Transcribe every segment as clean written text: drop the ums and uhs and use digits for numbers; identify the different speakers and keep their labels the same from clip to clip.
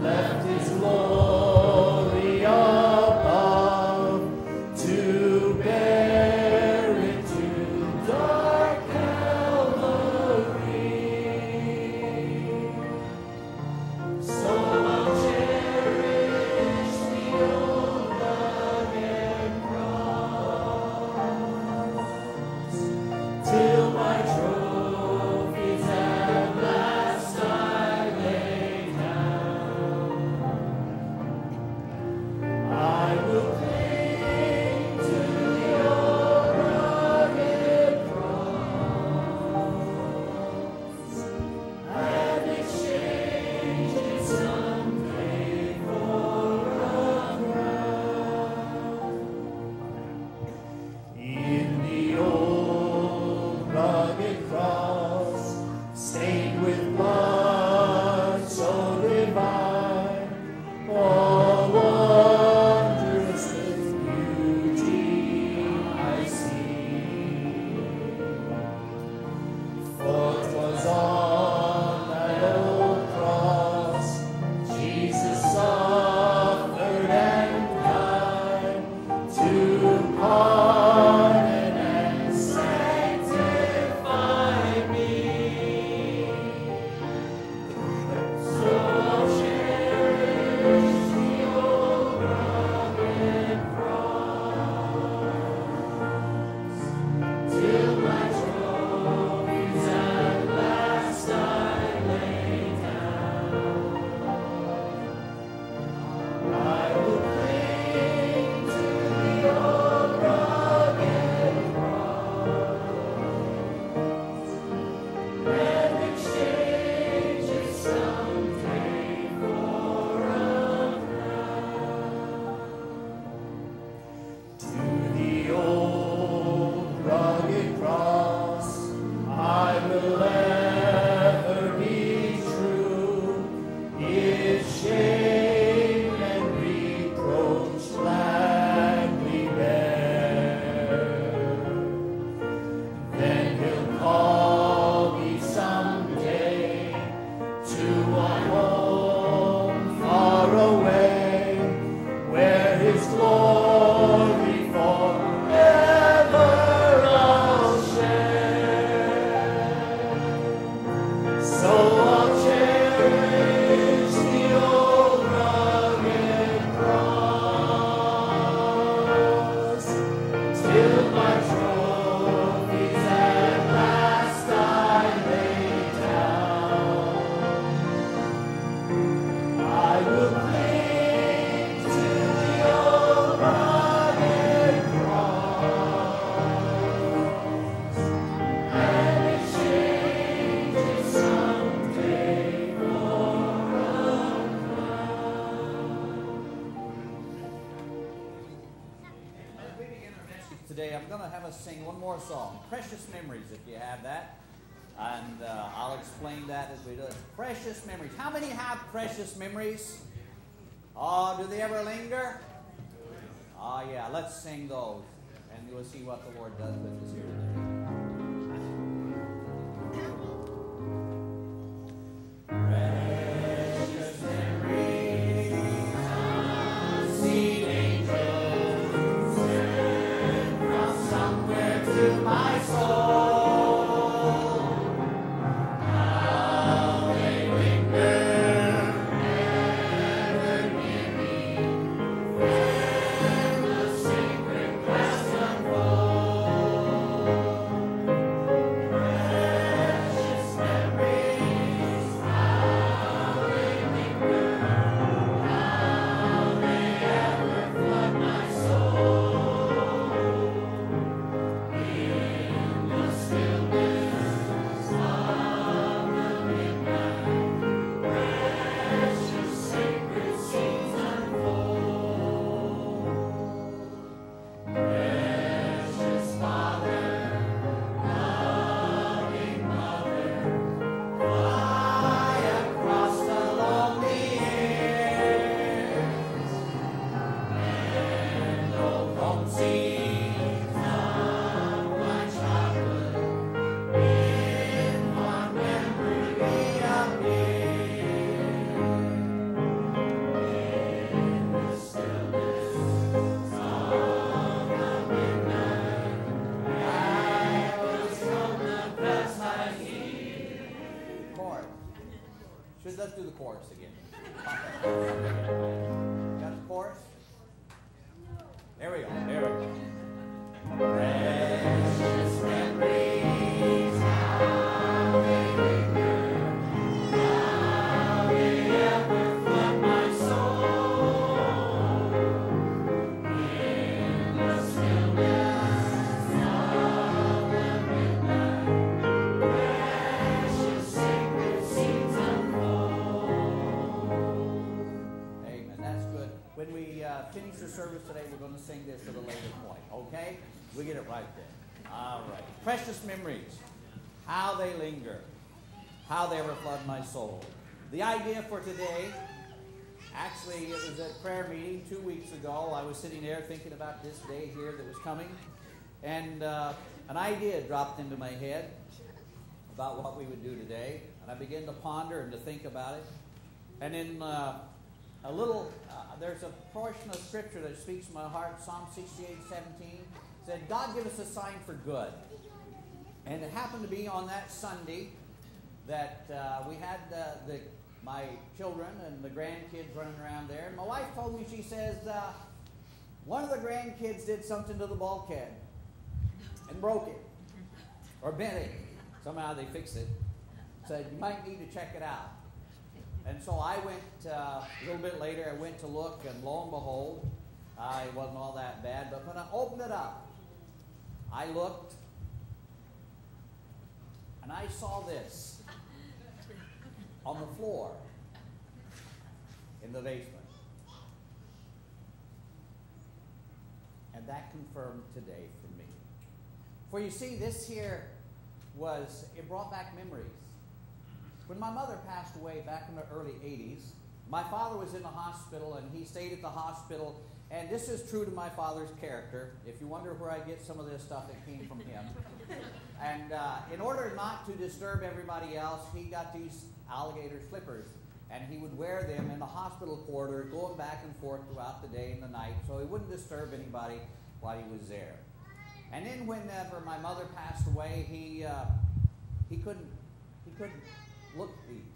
Speaker 1: Sing one more song, Precious Memories, if you have that. And I'll explain that as we do it. Precious memories. How many have precious memories? Oh, do they ever linger? Oh, yeah, let's sing those. And you'll see what the Lord does with us here today.
Speaker 2: Thank you.
Speaker 1: finish the service today, we're going to sing this at a later point. Okay? We get it right there. All right. Precious memories. How they linger. How they ever flood my soul. The idea for today, actually, it was at prayer meeting 2 weeks ago. I was sitting there thinking about this day here that was coming. And an idea dropped into my head about what we would do today. And I began to ponder and to think about it. And in there's a portion of Scripture that speaks to my heart, Psalm 68:17, said, God give us a sign for good. And it happened to be on that Sunday that we had my children and the grandkids running around there. And my wife told me, she says, one of the grandkids did something to the bulkhead and broke it or bent it. Somehow they fixed it. Said, you might need to check it out. And so I went, a little bit later, I went to look, and lo and behold, it wasn't all that bad. But when I opened it up, I looked, and I saw this on the floor in the basement. And that confirmed today for me. For you see, this here it brought back memories. When my mother passed away back in the early 80s, my father was in the hospital, and he stayed at the hospital. And this is true to my father's character. If you wonder where I get some of this stuff, it came from him. And in order not to disturb everybody else, he got these alligator slippers. And he would wear them in the hospital corridor, going back and forth throughout the day and the night, so he wouldn't disturb anybody while he was there. And then whenever my mother passed away, he couldn't look at these.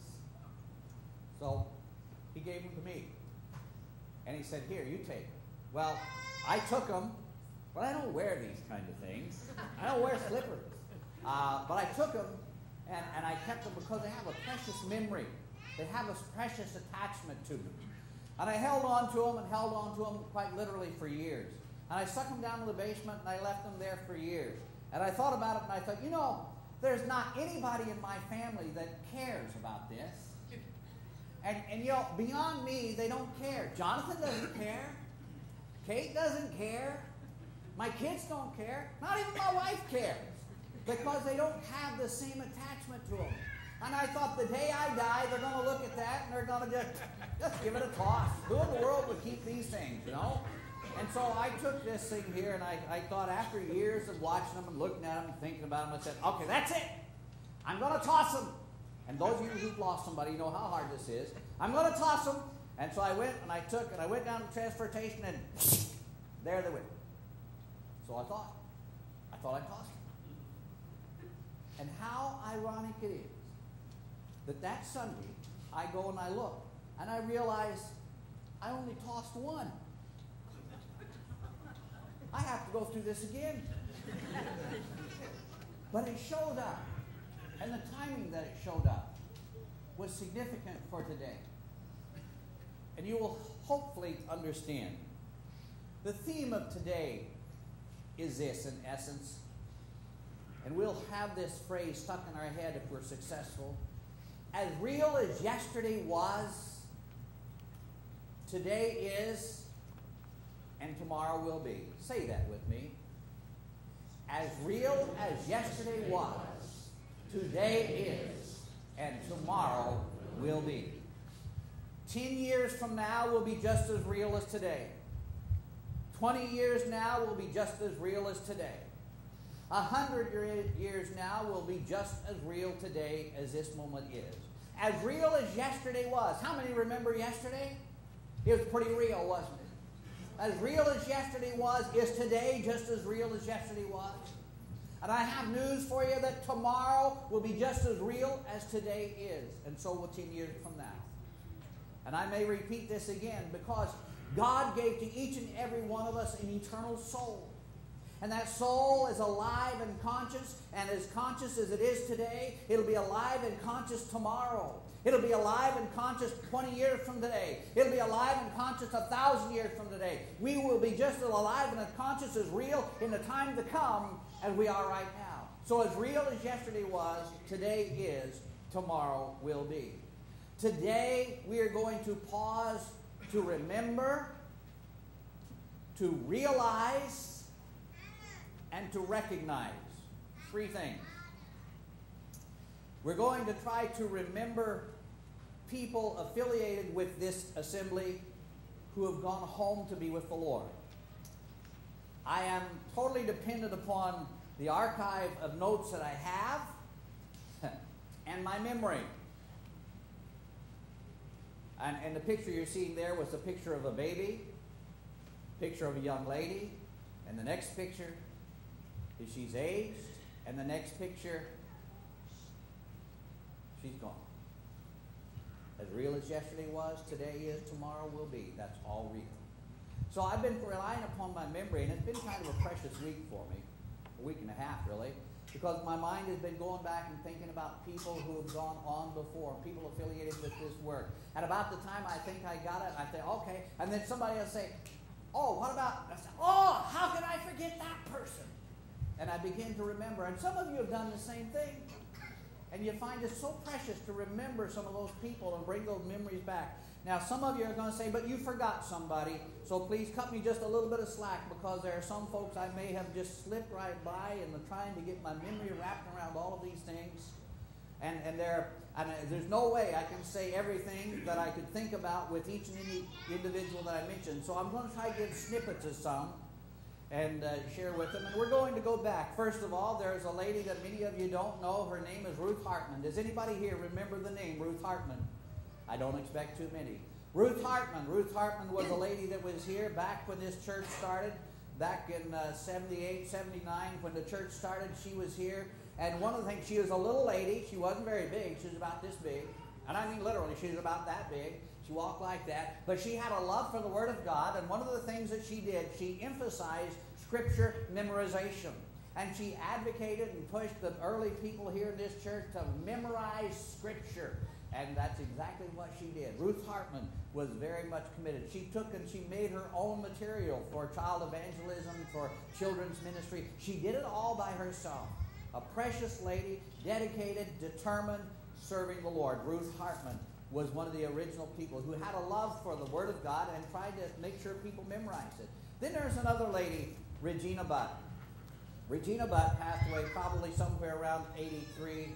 Speaker 1: So he gave them to me. And he said, here, you take them. Well, I took them, but I don't wear these kind of things. I don't wear slippers. But I took them, and I kept them because they have a precious memory. They have a precious attachment to them. And I held on to them quite literally for years. And I stuck them down in the basement, and I left them there for years. And I thought about it, and I thought, there's not anybody in my family that cares about this. And beyond me, they don't care. Jonathan doesn't care. Kate doesn't care. My kids don't care. Not even my wife cares. Because they don't have the same attachment to them. And I thought the day I die, they're going to look at that and they're going to just give it a toss. Who in the world would keep these things, And so I took this thing here, and I thought, after years of watching them and looking at them and thinking about them, I said, okay, that's it. I'm going to toss them. And those of you who've lost somebody know how hard this is. I'm going to toss them. And so I went and I went down to transportation, and there they went. So I thought I'd toss them. And how ironic it is that Sunday I go and I look, and I realize I only tossed one. I have to go through this again. But it showed up. And the timing that it showed up was significant for today. And you will hopefully understand. The theme of today is this, in essence. And we'll have this phrase stuck in our head if we're successful. As real as yesterday was, today is, and tomorrow will be. Say that with me. As real as yesterday was, today is, and tomorrow will be. 10 years from now will be just as real as today. 20 years now will be just as real as today. 100 years now will be just as real today as this moment is. As real as yesterday was. How many remember yesterday? It was pretty real, wasn't it? As real as yesterday was, is today just as real as yesterday was? And I have news for you that tomorrow will be just as real as today is. And so will 10 years from now. And I may repeat this again, because God gave to each and every one of us an eternal soul. And that soul is alive and conscious, and as conscious as it is today, it'll be alive and conscious tomorrow. It'll be alive and conscious 20 years from today. It'll be alive and conscious 1,000 years from today. We will be just as alive and as conscious as real in the time to come as we are right now. So as real as yesterday was, today is, tomorrow will be. Today we are going to pause to remember, to realize, and to recognize. Three things. We're going to try to remember people affiliated with this assembly who have gone home to be with the Lord. I am totally dependent upon the archive of notes that I have and my memory. And the picture you're seeing there was a picture of a baby, picture of a young lady, and the next picture is she's aged, and the next picture, she's gone. As real as yesterday was, today is, tomorrow will be. That's all real. So I've been relying upon my memory, and it's been kind of a precious week for me, a week and a half really, because my mind has been going back and thinking about people who have gone on before, people affiliated with this work. And about the time I think I got it, I say, okay, and then somebody will say, oh, what about, I say, oh, how can I forget that person? And I begin to remember, and some of you have done the same thing. And you find it so precious to remember some of those people and bring those memories back. Now, some of you are going to say, but you forgot somebody, so please cut me just a little bit of slack, because there are some folks I may have just slipped right by in the trying to get my memory wrapped around all of these things. And there's no way I can say everything that I could think about with each and any individual that I mentioned. So I'm going to try to give snippets of some and share with them. And we're going to go back. First of all, there's a lady that many of you don't know. Her name is Ruth Hartman. Does anybody here remember the name Ruth Hartman? I don't expect too many. Ruth Hartman. Ruth Hartman was a lady that was here back when this church started, back in 78, 79, when the church started. She was here. And one of the things, she was a little lady. She wasn't very big. She was about this big. And I mean literally, she was about that big. She walked like that. But she had a love for the Word of God. And one of the things that she did, she emphasized Scripture memorization. And she advocated and pushed the early people here in this church to memorize Scripture. And that's exactly what she did. Ruth Hartman was very much committed. She took and she made her own material for child evangelism, for children's ministry. She did it all by herself. A precious lady, dedicated, determined, serving the Lord. Ruth Hartman was one of the original people who had a love for the Word of God and tried to make sure people memorized it. Then there's another lady, Regina Butt. Regina Butt passed away probably somewhere around 83.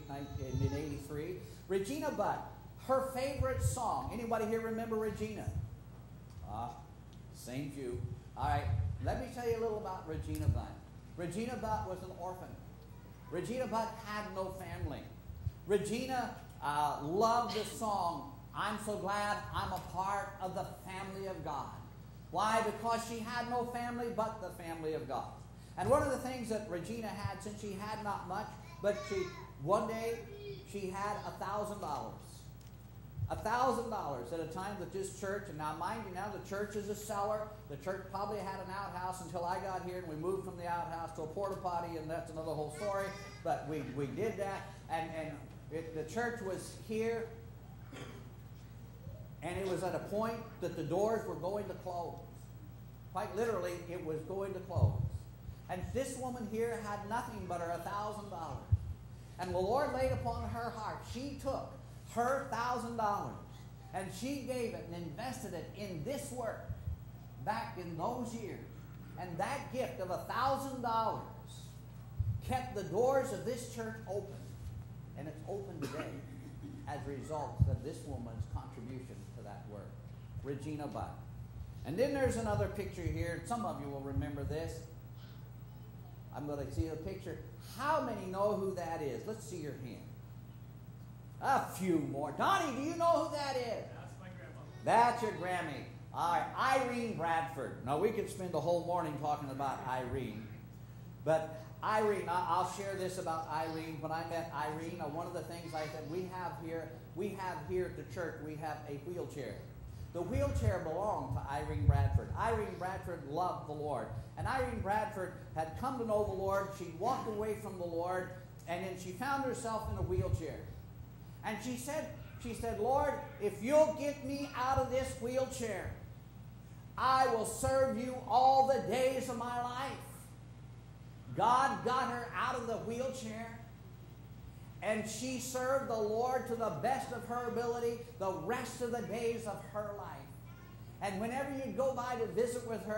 Speaker 1: Regina Butt, her favorite song. Anybody here remember Regina? Same few. All right, let me tell you a little about Regina Butt. Regina Butt was an orphan. Regina Butt had no family. Regina loved the song, I'm so glad I'm a part of the family of God. Why? Because she had no family but the family of God. And one of the things that Regina had, since she had not much, but one day she had $1,000. $1,000 at a time that this church, and now mind you now, the church is a cellar. The church probably had an outhouse until I got here, and we moved from the outhouse to a porta potty, and that's another whole story. But we did that, and the church was here, and it was at a point that the doors were going to close. Quite literally, it was going to close. And this woman here had nothing but her $1,000. And the Lord laid upon her heart. She took her $1,000 and she gave it and invested it in this work back in those years. And that gift of $1,000 kept the doors of this church open. And it's open today as a result of this woman's contribution to that work. Regina Butt. And then there's another picture here. Some of you will remember this. I'm going to see a picture. How many know who that is? Let's see your hand. A few more. Donnie, do you know who that is?
Speaker 2: That's my grandma.
Speaker 1: That's your Grammy. All right, Irene Bradford. Now, we could spend the whole morning talking about Irene. But Irene, I'll share this about Irene. When I met Irene, one of the things I said, we have here at the church, we have a wheelchair. The wheelchair belonged to Irene Bradford. Irene Bradford loved the Lord. And Irene Bradford had come to know the Lord. She walked away from the Lord, and then she found herself in a wheelchair. And she said, Lord, if you'll get me out of this wheelchair, I will serve you all the days of my life. God got her out of the wheelchair, and she served the Lord to the best of her ability the rest of the days of her life. And whenever you'd go by to visit with her,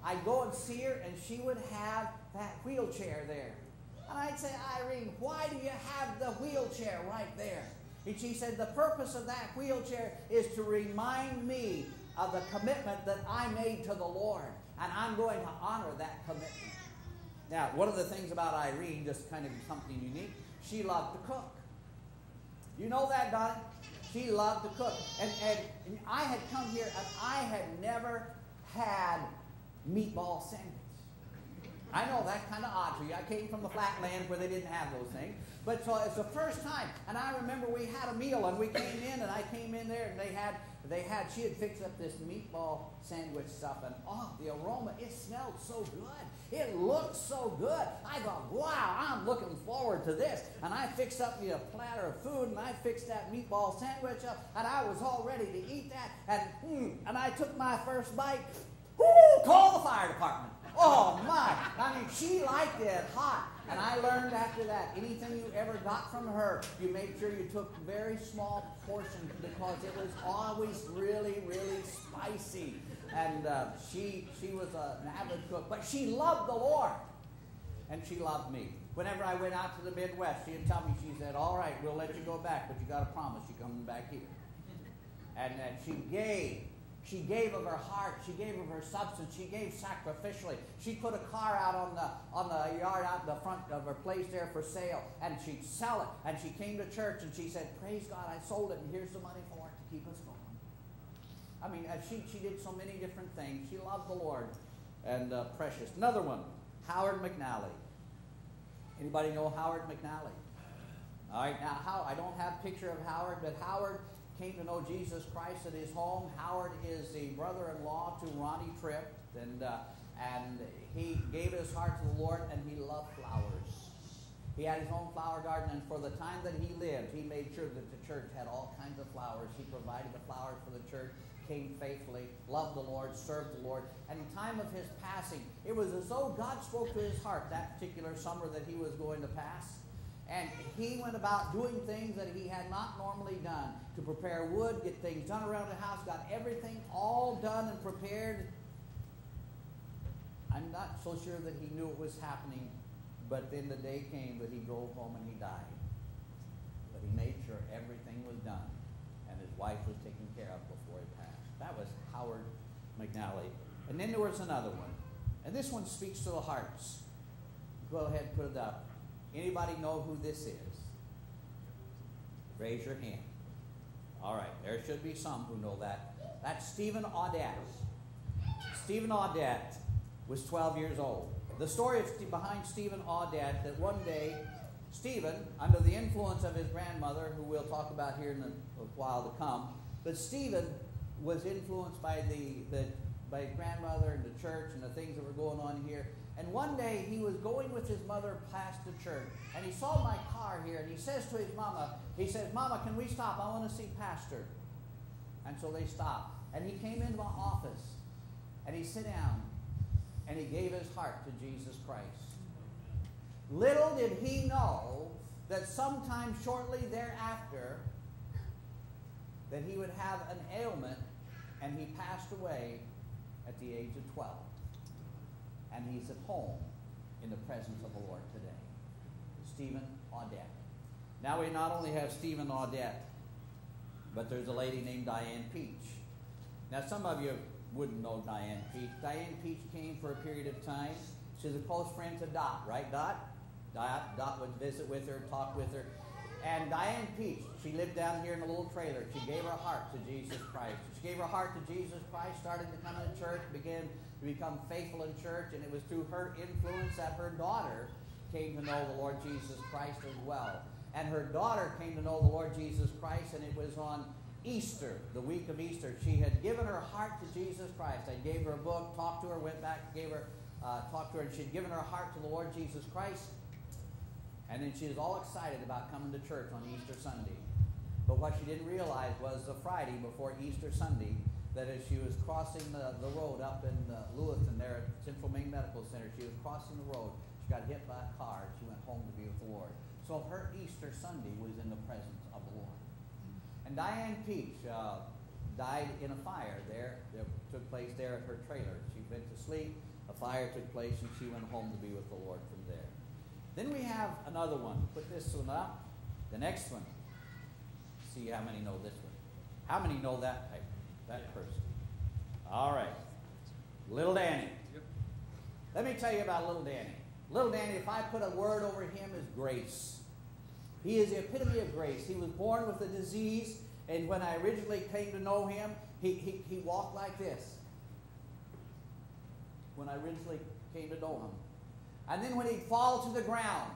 Speaker 1: I'd go and see her, and she would have that wheelchair there. And I'd say, Irene, why do you have the wheelchair right there? And she said, the purpose of that wheelchair is to remind me of the commitment that I made to the Lord. And I'm going to honor that commitment. Now, one of the things about Irene, just kind of something unique, she loved to cook. You know that, Donnie? She loved to cook. And I had come here, and I had never had meatball sandwich. I know that's kind of odd for you. I came from the flatland where they didn't have those things. But so it's the first time. And I remember we had a meal, and we came in, and I came in there, and she had fixed up this meatball sandwich stuff, and the aroma, it smelled so good. It looked so good. I thought, wow, I'm looking forward to this. And I fixed up me a platter of food, and I fixed that meatball sandwich up, and I was all ready to eat that. And I took my first bite. Call the fire department. Oh, my. I mean, she liked it hot. And I learned after that, anything you ever got from her, you made sure you took very small portions because it was always really, really spicy. And she was an avid cook. But she loved the Lord. And she loved me. Whenever I went out to the Midwest, she'd tell me, she said, all right, we'll let you go back, but you got to promise you're coming back here. And she gave. She gave of her heart. She gave of her substance. She gave sacrificially. She put a car out on the yard out in the front of her place there for sale, and she'd sell it. And she came to church, and she said, praise God, I sold it, and here's the money for it to keep us going. I mean, she did so many different things. She loved the Lord. And precious. Another one, Howard McNally. Anybody know Howard McNally? All right, now, I don't have a picture of Howard, but Howard came to know Jesus Christ at his home. Howard is the brother-in-law to Ronnie Tripp, and he gave his heart to the Lord, and he loved flowers. He had his own flower garden, and for the time that he lived, he made sure that the church had all kinds of flowers. He provided the flowers for the church, came faithfully, loved the Lord, served the Lord. And in time of his passing, it was as though God spoke to his heart that particular summer that he was going to pass. And he went about doing things that he had not normally done, to prepare wood, get things done around the house, got everything all done and prepared. I'm not so sure that he knew it was happening, but then the day came that he drove home and he died. But he made sure everything was done, and his wife was taken care of before he passed. That was Howard McNally. And then there was another one, and this one speaks to the hearts. Go ahead and put it up. Anybody know who this is? Raise your hand. All right, there should be some who know that. That's Stephen Audette. Stephen Audette was 12 years old. The story behind Stephen Audette, that one day, Stephen, under the influence of his grandmother, who we'll talk about here in a while to come, but Stephen was influenced by by his grandmother and the church and the things that were going on here. And one day he was going with his mother past the church, and he saw my car here, and he says to his mama, he says, Mama, can we stop? I want to see Pastor. And so they stopped. And he came into my office, and he sat down, and he gave his heart to Jesus Christ. Little did he know that sometime shortly thereafter that he would have an ailment, and he passed away at the age of 12. And he's at home in the presence of the Lord today. Stephen Audette. Now we not only have Stephen Audette, but there's a lady named Diane Peach. Now some of you wouldn't know Diane Peach. Diane Peach came for a period of time. She's a close friend to Dot, right, Dot? Dot would visit with her, talk with her. And Diane Peach, she lived down here in a little trailer. She gave her heart to Jesus Christ. She gave her heart to Jesus Christ, started to come to church, began to become faithful in church, and it was through her influence that her daughter came to know the Lord Jesus Christ as well. And her daughter came to know the Lord Jesus Christ, and it was on Easter, the week of Easter. She had given her heart to Jesus Christ. I gave her a book, talked to her, went back, talked to her, and she'd given her heart to the Lord Jesus Christ. And then she was all excited about coming to church on Easter Sunday. But what she didn't realize was the Friday before Easter Sunday, that as she was crossing the road up in Lewiston there at Central Maine Medical Center, she was crossing the road, she got hit by a car, and she went home to be with the Lord. So her Easter Sunday was in the presence of the Lord. And Diane Peach died in a fire there that took place there at her trailer. She went to sleep, A fire took place, and she went home to be with the Lord from there. Then we have another one. Put this one up. The next one. See how many know this one. How many know that type? That person. All right. Little Danny. Yep. Let me tell you about Little Danny. Little Danny, if I put a word over him, is grace. He is the epitome of grace. He was born with a disease, and when I originally came to know him, he walked like this. When I originally came to know him. And then when he'd fall to the ground,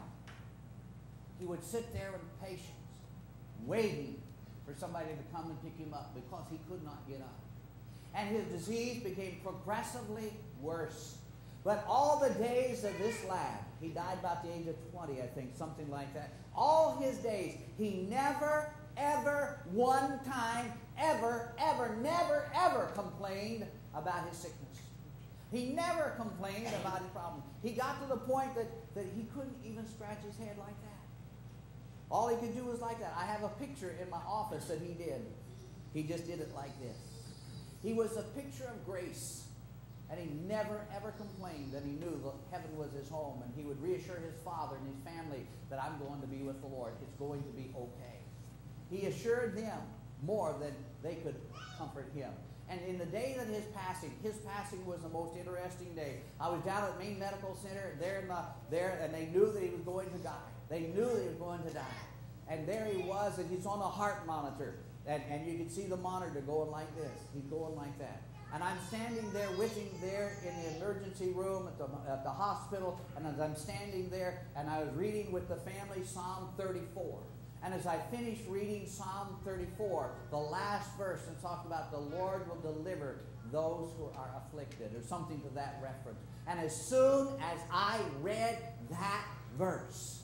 Speaker 1: he would sit there in patience, waiting for somebody to come and pick him up because he could not get up. And his disease became progressively worse. But all the days of this lad, he died about the age of 20, I think, something like that. All his days, he never, ever, one time, ever, never, ever complained about his sickness. He never complained about his problem. He got to the point that he couldn't even scratch his head like that. All he could do was like that. I have a picture in my office that he did. He just did it like this. He was a picture of grace. And he never, ever complained that he knew that heaven was his home. And he would reassure his father and his family that I'm going to be with the Lord. It's going to be okay. He assured them more than they could comfort him. And in the day that his passing was the most interesting day. I was down at Maine Medical Center there, and they knew that he was going to die. They knew that he was going to die. And there he was, and he's on a heart monitor. And you could see the monitor going like this. He's going like that. And I'm standing there with him there in the emergency room at the hospital. And as I'm standing there, and I was reading with the family Psalm 34. And as I finished reading Psalm 34, the last verse, it talked about the Lord will deliver those who are afflicted, or something to that reference. And as soon as I read that verse,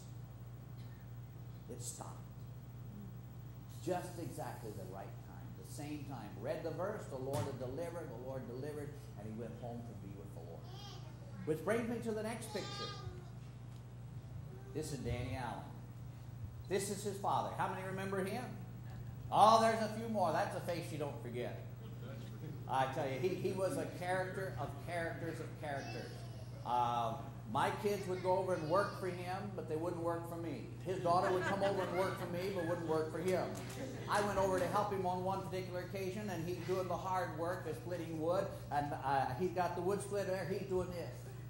Speaker 1: it stopped. Just exactly the right time, the same time. Read the verse, the Lord had delivered, and he went home to be with the Lord. Which brings me to the next picture. This is Danny Allen. This is his father. How many remember him? Oh, there's a few more. That's a face you don't forget. I tell you, he was a character of characters of characters. My kids would go over and work for him, but they wouldn't work for me. His daughter would come over and work for me, but wouldn't work for him. I went over to help him on one particular occasion, and he's doing the hard work of splitting wood, and he's got the wood splitter there. He's doing this.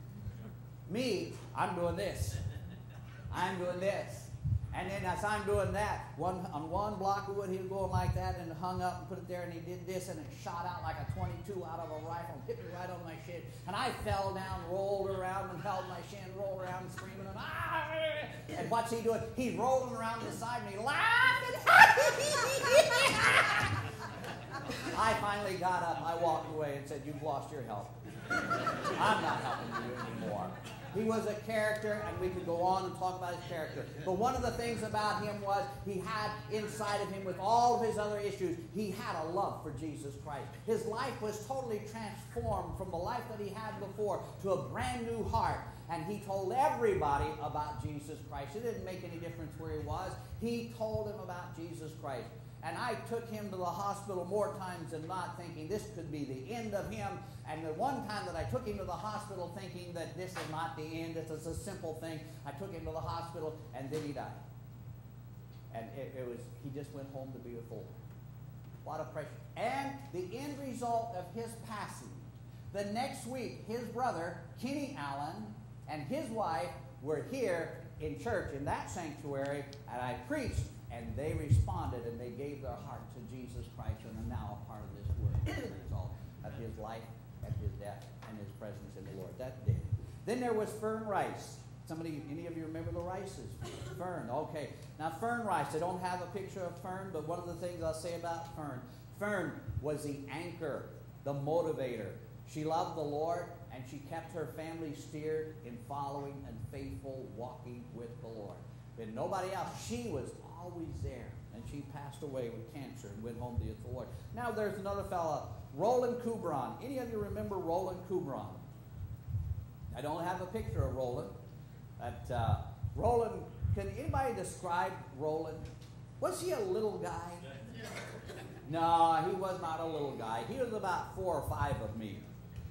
Speaker 1: Me, I'm doing this. I'm doing this. And then as I'm doing that, on one block of wood, he was going like that and hung up and put it there, and he did this, and it shot out like a 22 out of a rifle and hit me right on my shin. And I fell down, rolled around, and held my shin, rolled around, and screaming, and ah! And what's he doing? He's rolling around beside me, laughing. I finally got up, I walked away and said, "You've lost your help. I'm not helping you anymore." He was a character, and we could go on and talk about his character. But one of the things about him was he had inside of him, with all of his other issues, he had a love for Jesus Christ. His life was totally transformed from the life that he had before to a brand new heart. And he told everybody about Jesus Christ. It didn't make any difference where he was. He told them about Jesus Christ. And I took him to the hospital more times than not, thinking this could be the end of him. And the one time that I took him to the hospital thinking that this is not the end, this is a simple thing, I took him to the hospital, and then he died. And he just went home to be with the Lord. What a precious. And the end result of his passing, the next week, his brother, Kenny Allen, and his wife were here in church in that sanctuary, and I preached. And they responded, and they gave their heart to Jesus Christ, and are now a part of this work as a result of his life and his death and his presence in the Lord that day. Then there was Fern Rice. Any of you remember the Rices? Fern, okay. Now Fern Rice, I don't have a picture of Fern, but one of the things I'll say about Fern, Fern was the anchor, the motivator. She loved the Lord, and she kept her family steered in following and faithful walking with the Lord. But nobody else. She was always there. And she passed away with cancer and went home to the Lord. Now there's another fella, Roland Kubron. Any of you remember Roland Kubron? I don't have a picture of Roland. But Roland, can anybody describe Roland? Was he a little guy? No, he was not a little guy. He was about 4 or 5 of me.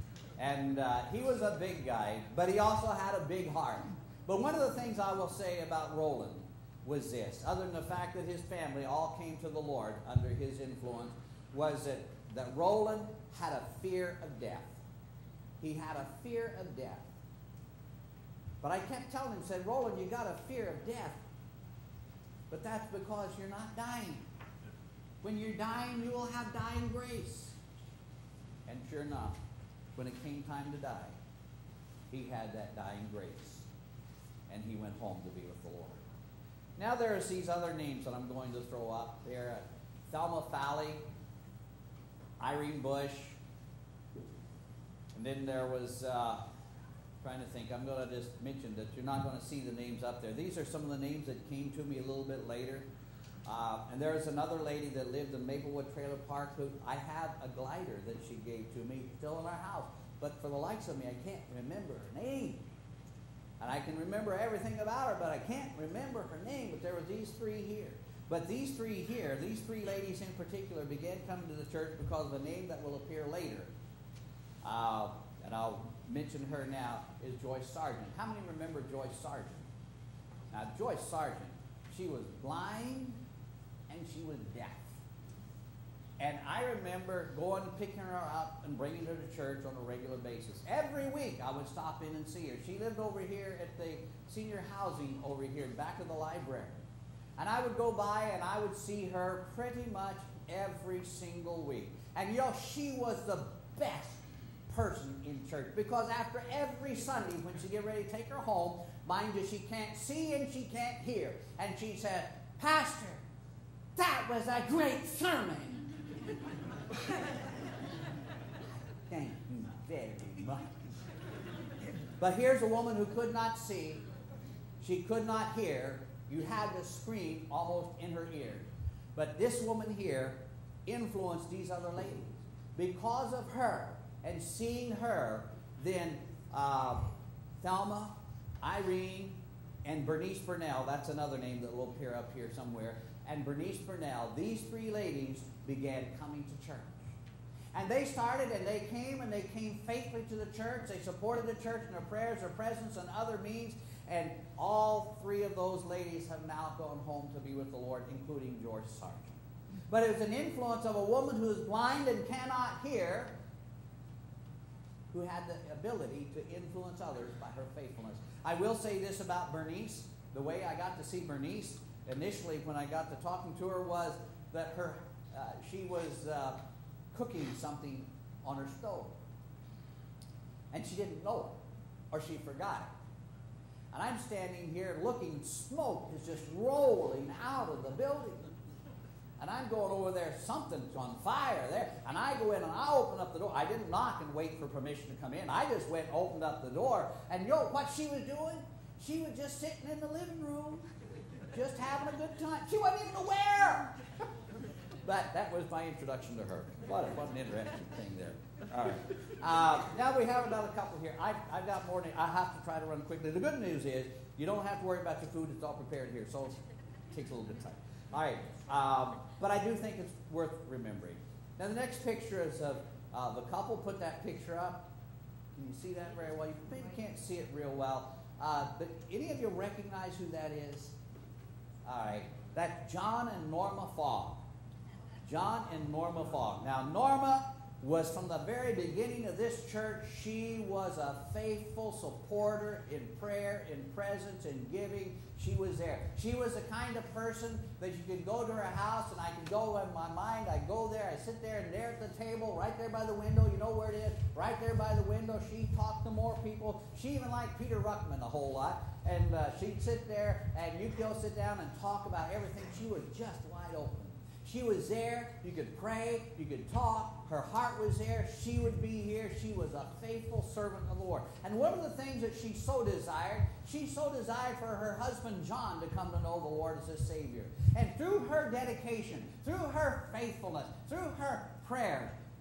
Speaker 1: And he was a big guy, but he also had a big heart. But one of the things I will say about Roland was this, other than the fact that his family all came to the Lord under his influence, was that Roland had a fear of death. He had a fear of death. But I kept telling him, said, Roland, you got a fear of death. But that's because you're not dying. When you're dying, you will have dying grace. And sure enough, when it came time to die, he had that dying grace. And he went home to be with the Lord. Now there's these other names that I'm going to throw up. They're Thelma Fowley, Irene Bush, and then there was, trying to think, I'm going to just mention that you're not going to see the names up there. These are some of the names that came to me a little bit later. And there's another lady that lived in Maplewood Trailer Park who I have a glider that she gave to me still in our house. But for the likes of me, I can't remember her name. And I can remember everything about her, but I can't remember her name. But there were these three here. But these three here, these three ladies in particular, began coming to the church because of a name that will appear later. And I'll mention her now, is Joyce Sargent. How many remember Joyce Sargent? Now, Joyce Sargent, she was blind and she was deaf. And I remember going and picking her up and bringing her to church on a regular basis. Every week I would stop in and see her. She lived over here at the senior housing over here, back of the library. And I would go by and I would see her pretty much every single week. And you know, she was the best person in church, because after every Sunday when she get ready to take her home, mind you, she can't see and she can't hear. And she said, Pastor, that was a great sermon. Thank you very much. But here's a woman who could not see, she could not hear. You had to scream almost in her ear. But this woman here influenced these other ladies. Because of her and seeing her, then Thelma, Irene, and Bernice Burnell, that's another name that will appear up here somewhere, and Bernice Burnell, these three ladies began coming to church. And they started and they came faithfully to the church. They supported the church in their prayers, their presence, and other means. And all three of those ladies have now gone home to be with the Lord, including George Sargent. But it was an influence of a woman who is blind and cannot hear, who had the ability to influence others by her faithfulness. I will say this about Bernice. The way I got to see Bernice initially when I got to talking to her was that she was cooking something on her stove. And she didn't know it, or she forgot it. And I'm standing here looking, smoke is just rolling out of the building. And I'm going over there, something's on fire there. And I go in and I open up the door. I didn't knock and wait for permission to come in. I just went and opened up the door. And you know what she was doing? She was just sitting in the living room, just having a good time. She wasn't even aware. But that was my introduction to her. What an interesting thing there. All right. Now we have another couple here. I've got more. I have to try to run quickly. The good news is you don't have to worry about your food. It's all prepared here. So it takes a little bit of time. All right. But I do think it's worth remembering. Now the next picture is of the couple. Put that picture up. Can you see that very well? You maybe can't see it real well. But any of you recognize who that is? All right. That's John and Norma Fogg. John and Norma Fogg. Now, Norma was from the very beginning of this church. She was a faithful supporter in prayer, in presence, in giving. She was there. She was the kind of person that you could go to her house, and I could go in my mind. I go there. I sit there, and there at the table, right there by the window. You know where it is? Right there by the window. She talked to more people. She even liked Peter Ruckman a whole lot. And she'd sit there, and you'd go sit down and talk about everything. She was just wide open. She was there. You could pray. You could talk. Her heart was there. She would be here. She was a faithful servant of the Lord. And one of the things that she so desired for her husband John to come to know the Lord as his Savior. And through her dedication, through her faithfulness, through her prayer,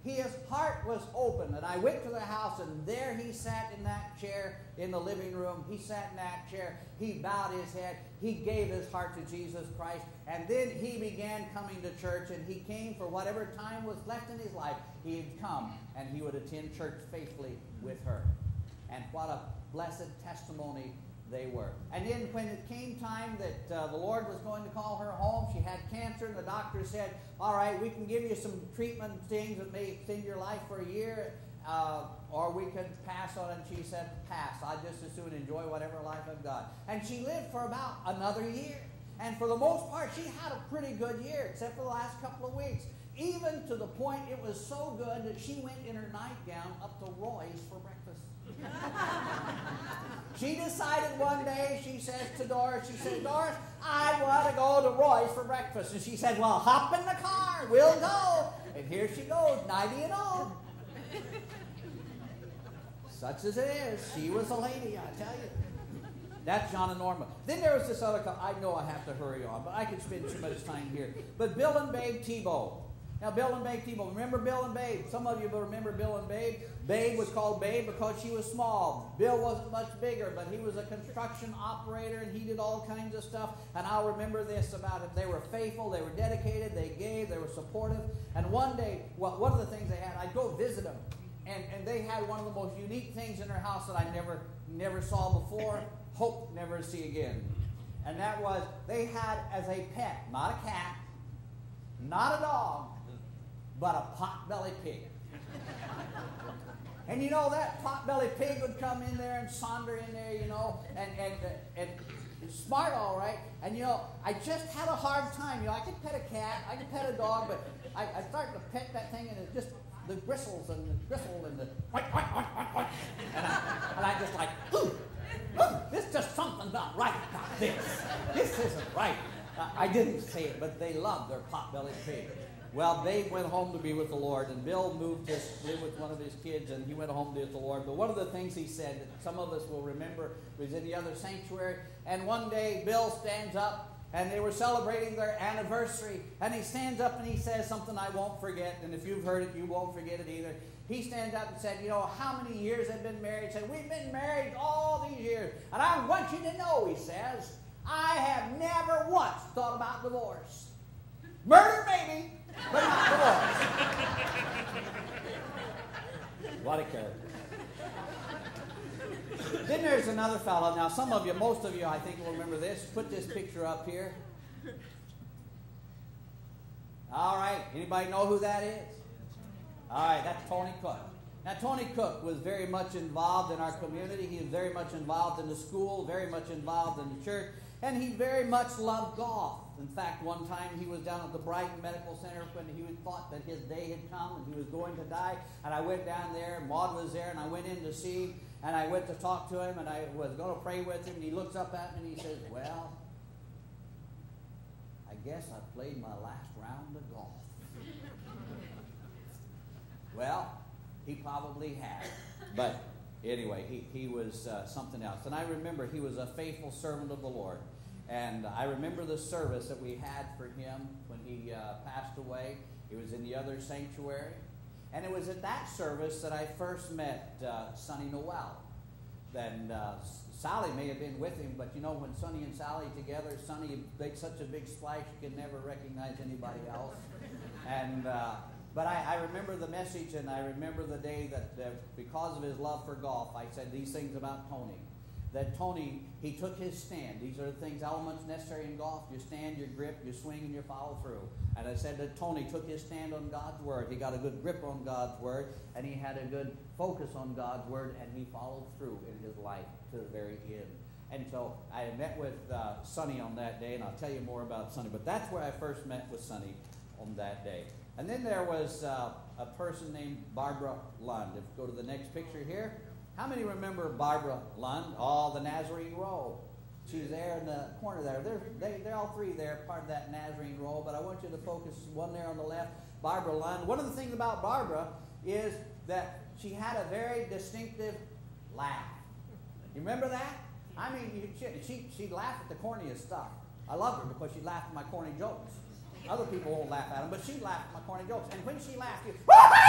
Speaker 1: his heart was open. And I went to the house, and there he sat in that chair in the living room. He sat in that chair. He bowed his head. He gave his heart to Jesus Christ. And then he began coming to church, and he came for whatever time was left in his life. He'd come, and he would attend church faithfully with her. And what a blessed testimony they were. And then when it came time that the Lord was going to call her home, she had cancer, and the doctor said, all right, we can give you some treatment things that may extend your life for a year, or we could pass on it. And she said, pass. I'd just as soon enjoy whatever life I've got. And she lived for about another year. And for the most part, she had a pretty good year, except for the last couple of weeks. Even to the point it was so good that she went in her nightgown up to Roy's for breakfast. She decided one day, she says to Doris, she said, Doris, I want to go to Roy's for breakfast. And she said, well, hop in the car, we'll go. And here she goes, 90 and all. Such as it is, she was a lady, I tell you. That's John and Norma. Then there was this other couple. I know I have to hurry on, but I could spend too much time here. But Bill and Babe Tebow. Now, Bill and Babe Tebow. Remember Bill and Babe? Some of you will remember Bill and Babe. Babe was called Babe because she was small. Bill wasn't much bigger, but he was a construction operator, and he did all kinds of stuff. And I'll remember this about him. They were faithful. They were dedicated. They gave. They were supportive. And one day, well, one of the things they had, I'd go visit them. And they had one of the most unique things in their house that I never saw before, hope never to see again. And that was, they had as a pet, not a cat, not a dog, but a pot-bellied pig. And you know, that pot-bellied pig would come in there and saunter in there, you know, and smart all right. And you know, I just had a hard time. You know, I could pet a cat, I could pet a dog, but I started to pet that thing, and it just, the bristles and the bristle and the and I just like, ooh, there's just something not right about this. This isn't right. I didn't say it, but they loved their pot-bellied pig. Well, Babe went home to be with the Lord, and Bill moved to live with one of his kids, and he went home to be with the Lord. But one of the things he said that some of us will remember was in the other sanctuary, and one day Bill stands up, and they were celebrating their anniversary, and he stands up and he says something I won't forget, and if you've heard it, you won't forget it either. He stands up and said, you know, how many years have been married? He said, we've been married all these years, and I want you to know, he says, I have never once thought about divorce. Murder maybe, but not divorce. What a character. Then there's another fellow. Now, some of you, most of you, I think will remember this. Put this picture up here. All right. Anybody know who that is? All right. That's Tony Cook. Now, Tony Cook was very much involved in our community. He was very much involved in the school, very much involved in the church, and he very much loved golf. In fact, one time he was down at the Brighton Medical Center when he thought that his day had come and he was going to die. And I went down there, and Maud was there, and I went in to see him, and I went to talk to him, and I was going to pray with him, and he looks up at me and he says, well, I guess I played my last round of golf. Well, he probably had. But anyway, he was something else. And I remember he was a faithful servant of the Lord. And I remember the service that we had for him when he passed away. It was in the other sanctuary. And it was at that service that I first met Sonny Noel. And Sally may have been with him, but you know, when Sonny and Sally together, Sonny makes such a big splash you can never recognize anybody else. And but I remember the message, and I remember the day that because of his love for golf, I said these things about Tony. That Tony, he took his stand. These are the things, elements necessary in golf. You stand, you grip, you swing, and you follow through. And I said that Tony took his stand on God's Word. He got a good grip on God's Word, and he had a good focus on God's Word, and he followed through in his life to the very end. And so I met with Sonny on that day, and I'll tell you more about Sonny. But that's where I first met with Sonny on that day. And then there was a person named Barbara Lund. If you go to the next picture here. How many remember Barbara Lund? Oh, the Nazarene roll. She's there in the corner there. They're all three there, part of that Nazarene roll. But I want you to focus one there on the left, Barbara Lund. One of the things about Barbara is that she had a very distinctive laugh. You remember that? I mean, she laughed at the corniest stuff. I loved her because she laughed at my corny jokes. Other people won't laugh at them, but she laughed at my corny jokes. And when she laughed, you,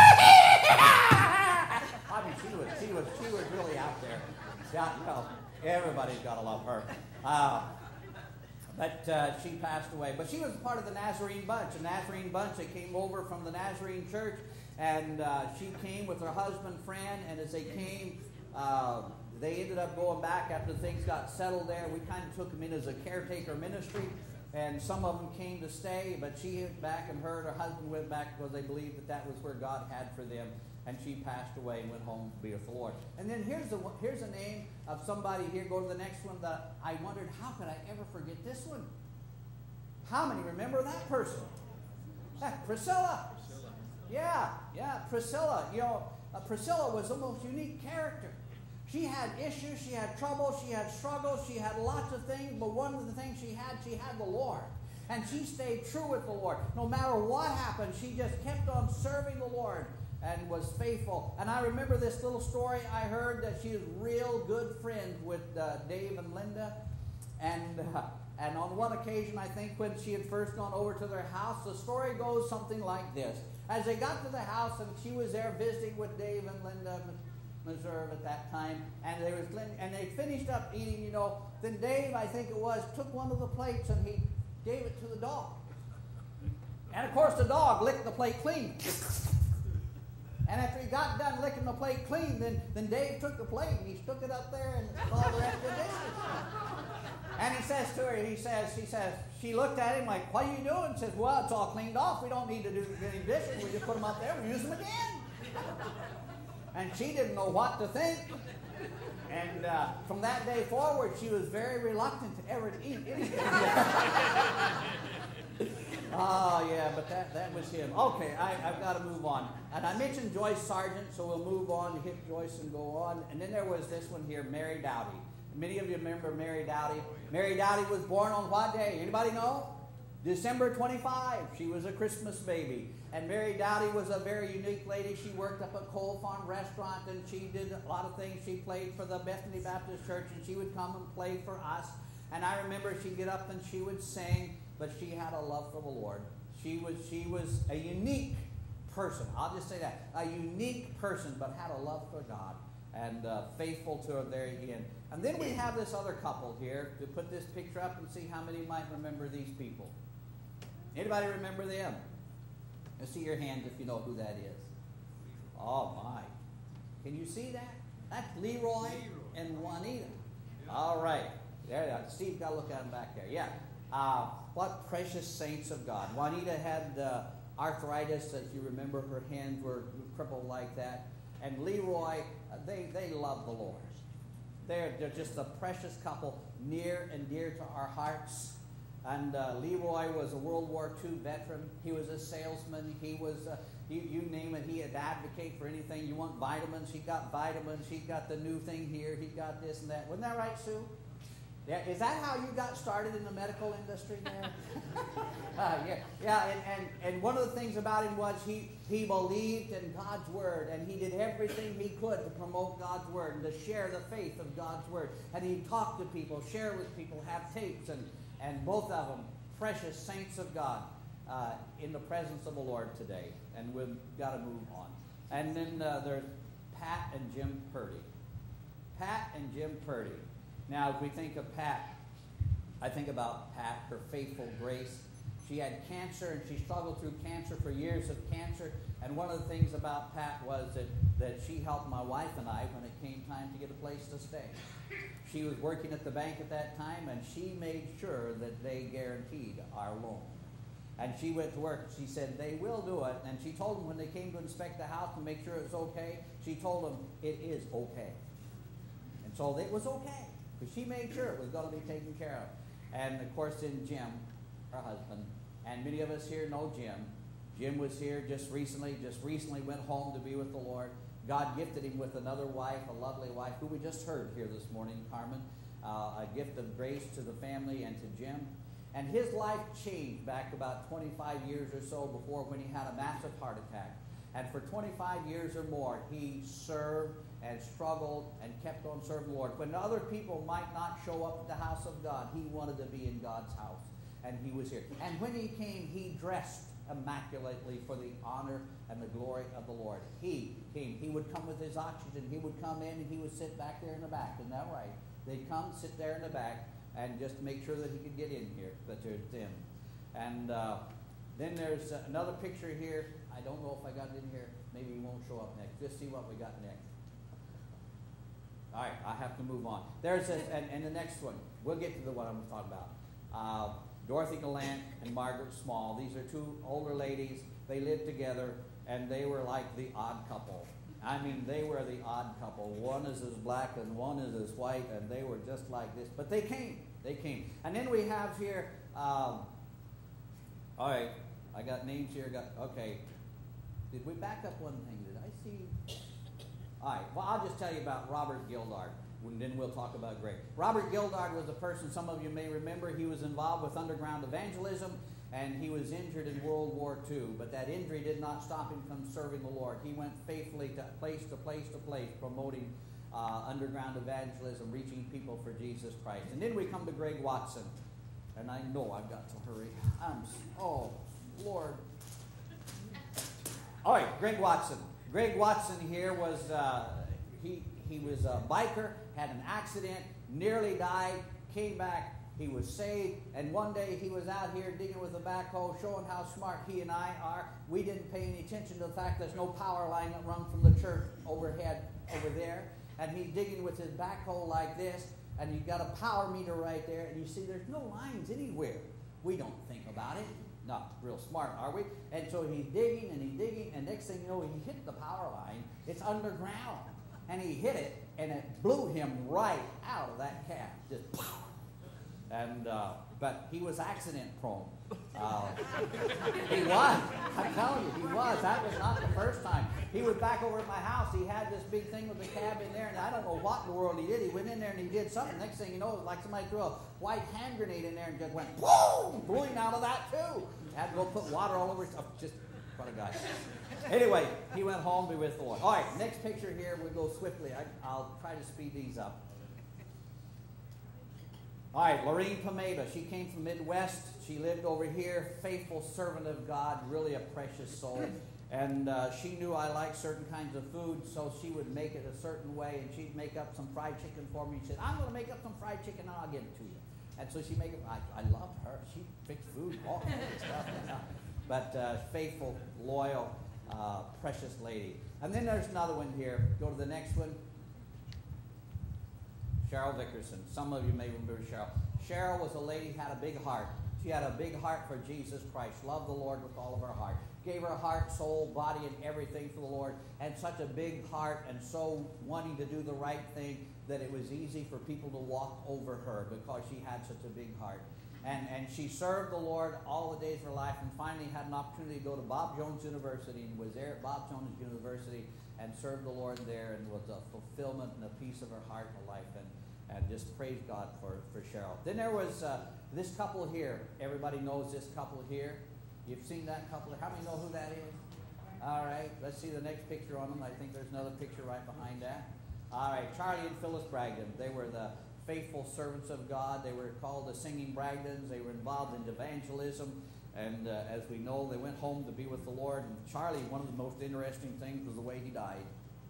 Speaker 1: I mean, she was really out there. Yeah, everybody's got to love her. But she passed away. But she was part of the Nazarene bunch. A Nazarene bunch that came over from the Nazarene church. And she came with her husband, Fran. And as they came, they ended up going back after things got settled there. We kind of took them in as a caretaker ministry. And some of them came to stay. But she went back, and her and her husband went back because they believed that that was where God had for them. And she passed away and went home to be with the Lord. And then here's a name of somebody here. Go to the next one. That I wondered, how could I ever forget this one? How many remember that person? Priscilla. Yeah, Priscilla. Priscilla was the most unique character. She had issues, she had trouble, she had struggles, she had lots of things, but one of the things she had the Lord. And she stayed true with the Lord. No matter what happened, she just kept on serving the Lord and was faithful. And I remember this little story I heard that she was real good friends with Dave and Linda. And on one occasion, I think when she had first gone over to their house, the story goes something like this. As they got to the house, and she was there visiting with Dave and Linda Meserve at that time, and they finished up eating, Then Dave, I think it was, took one of the plates and he gave it to the dog. And of course the dog licked the plate clean. And after he got done licking the plate clean, then Dave took the plate and he stuck it up there and saw the rest of the dishes. And he says to her, she looked at him like, "What are you doing?" Says, "Well, it's all cleaned off. We don't need to do any dishes. We just put them up there and we use them again." And she didn't know what to think. And from that day forward, she was very reluctant to ever eat anything. Oh, yeah, but that was him. Okay, I've got to move on. And I mentioned Joyce Sargent, so we'll move on to hit Joyce and go on. And then there was this one here, Mary Dowdy. Many of you remember Mary Dowdy. Mary Dowdy was born on what day? Anybody know? December 25. She was a Christmas baby. And Mary Dowdy was a very unique lady. She worked up at Cole Farm Restaurant, and she did a lot of things. She played for the Bethany Baptist Church, and she would come and play for us. And I remember she'd get up and she would sing, but she had a love for the Lord. She was a unique person. I'll just say that. A unique person, but had a love for God and faithful to her very end. And then we have this other couple here. To put this picture up and see how many might remember these people. Anybody remember them? Let's see your hands if you know who that is. Oh, my. Can you see that? That's Leroy and Juanita. All right. There, Steve, got to look at them back there. Yeah. What precious saints of God. Juanita had arthritis, as you remember. Her hands were crippled like that. And Leroy, they love the Lord. They're just a precious couple, near and dear to our hearts. And Leroy was a World War II veteran. He was a salesman. He was, you name it, he'd advocate for anything. You want vitamins, he got vitamins. He got the new thing here. He got this and that. Wasn't that right, Sue? Yeah, is that how you got started in the medical industry there? And one of the things about him was he believed in God's Word, and he did everything he could to promote God's Word and to share the faith of God's Word. And he talked to people, share with people, have tapes, and both of them, precious saints of God in the presence of the Lord today. And we've got to move on. And then there's Pat and Jim Purdy. Pat and Jim Purdy. Now, if we think of Pat, I think about Pat, her faithful grace. She had cancer, and she struggled through cancer for years of cancer. And one of the things about Pat was that she helped my wife and I when it came time to get a place to stay. She was working at the bank at that time, and she made sure that they guaranteed our loan. And she went to work. She said, they will do it. And she told them when they came to inspect the house to make sure it was okay, she told them, it is okay. And so it was okay. Because she made sure it was going to be taken care of. And, of course, then Jim, her husband, and many of us here know Jim. Jim was here just recently went home to be with the Lord. God gifted him with another wife, a lovely wife, who we just heard here this morning, Carmen. A gift of grace to the family and to Jim. And his life changed back about 25 years or so before, when he had a massive heart attack. And for 25 years or more, he served and struggled and kept on serving the Lord. When other people might not show up at the house of God, he wanted to be in God's house. and he was here. And when he came, he dressed immaculately for the honor and the glory of the Lord. He came. He would come with his oxygen. He would come in and he would sit back there in the back. Isn't that right? They'd come, sit there in the back, and just make sure that he could get in here, but they're thin. And then there's another picture here. I don't know if I got it in here. Maybe it won't show up next. Just see what we got next. All right, I have to move on. There's and the next one. We'll get to the one I'm talking about. Dorothy Gallant and Margaret Small. These are two older ladies. They lived together, and they were like the odd couple. I mean, they were the odd couple. One is as black and one is as white, and they were just like this. But they came. They came. And then we have here, all right, I got names here. Okay. Did we back up one thing? Did I see? All right. Well, I'll just tell you about Robert Gildard. And then we'll talk about Greg. Robert Gildard was a person, some of you may remember, he was involved with underground evangelism, and he was injured in World War II. But that injury did not stop him from serving the Lord. He went faithfully to place, promoting underground evangelism, reaching people for Jesus Christ. And then we come to Greg Watson. And I know I've got to hurry. Oh, Lord. All right, Greg Watson. Greg Watson here was, he was a biker, had an accident, nearly died, came back, he was saved, and one day he was out here digging with a backhoe, showing how smart he and I are. We didn't pay any attention to the fact there's no power line that runs from the church overhead over there, and he's digging with his backhoe like this, and you've got a power meter right there, and you see there's no lines anywhere. We don't think about it. Not real smart, are we? And so he's digging, and next thing you know, he hit the power line. It's underground. And he hit it, and it blew him right out of that cab. Just pow! And but he was accident prone. He was. I'm telling you, he was. That was not the first time. He was back over at my house. He had this big thing with the cab in there, and I don't know what in the world he did. He went in there and he did something. Next thing you know, it was like somebody threw a white hand grenade in there and just went boom, blew him out of that too. Had to go put water all over his stuff. Just what a guy. Anyway, he went home to be with the Lord. All right, next picture here. We'll go swiftly. I'll try to speed these up. All right, Lorene Pomeba. She came from Midwest. She lived over here. Faithful servant of God. Really a precious soul. And she knew I liked certain kinds of food, so she would make it a certain way, and she'd make up some fried chicken for me. She said, I'm going to make up some fried chicken, and I'll give it to you. And so she made it. I loved her. She fixed food, all kinds of stuff. You know. But faithful, loyal, precious lady. And then there's another one here. Go to the next one. Cheryl Vickerson. Some of you may remember Cheryl. Cheryl was a lady, had a big heart. She had a big heart for Jesus Christ. Loved the Lord with all of her heart. Gave her heart, soul, body, and everything for the Lord. And such a big heart and so wanting to do the right thing that it was easy for people to walk over her because she had such a big heart. And she served the Lord all the days of her life, and finally had an opportunity to go to Bob Jones University, and was there at Bob Jones University and served the Lord there, and was a fulfillment and a piece of her heart and life. And just praise God for Cheryl. Then there was this couple here. Everybody knows this couple here. You've seen that couple. How many know who that is? All right. Let's see the next picture on them. I think there's another picture right behind that. All right. Charlie and Phyllis Bragdon. They were the faithful servants of God. They were called the Singing Bragdons. They were involved in evangelism. And as we know, they went home to be with the Lord. And Charlie, one of the most interesting things was the way he died.